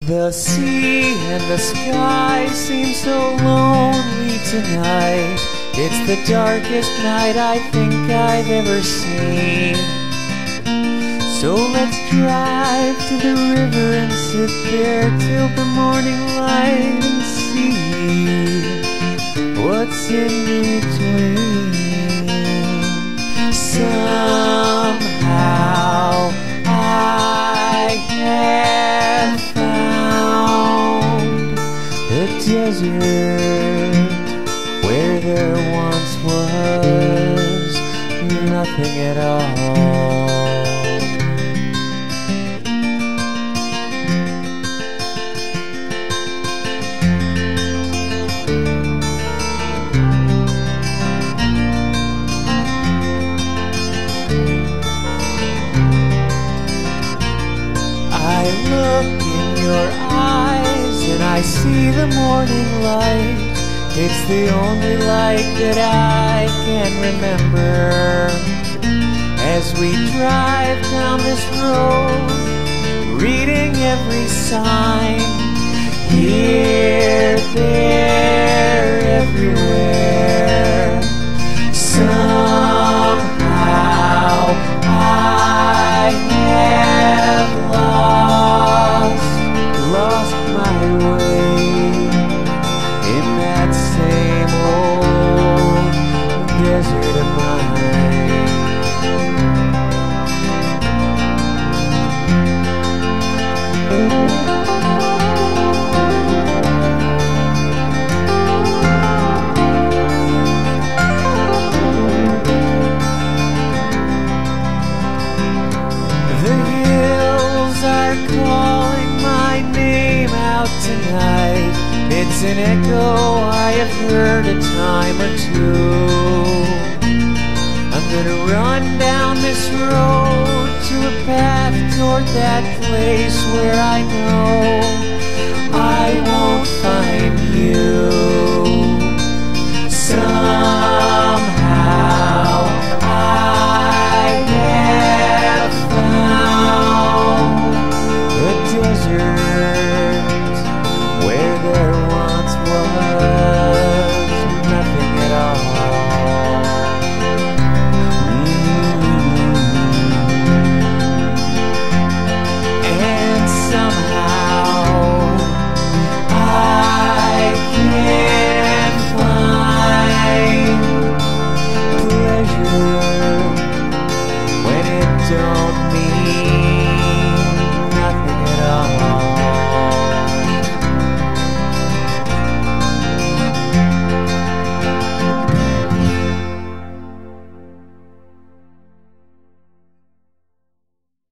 The sea and the sky seem so lonely tonight. It's the darkest night I think I've ever seen. So let's drive to the river and sit there till the morning light and see what's in between. Somehow I have found the desert where there once was nothing at all. I look in your eyes and I see the morning light. It's the only light that I can remember. As we drive down this road, reading every sign, here, there, everywhere. Somehow I have lost my way in that same old desert of mine. The hills are calling my name out tonight. It's an echo I have heard a time or two. I'm gonna run down this road to a path toward that place where I know I want